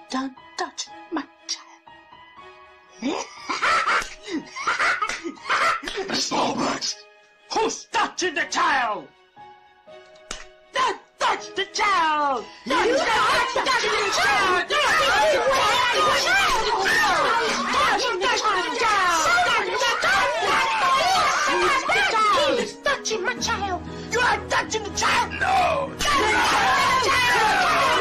Don't touch my child. Miss Albert! Who's touching the child? Don't touch the child! Don't touch the child! Touching my child! You are touching the child! No! Touching the child!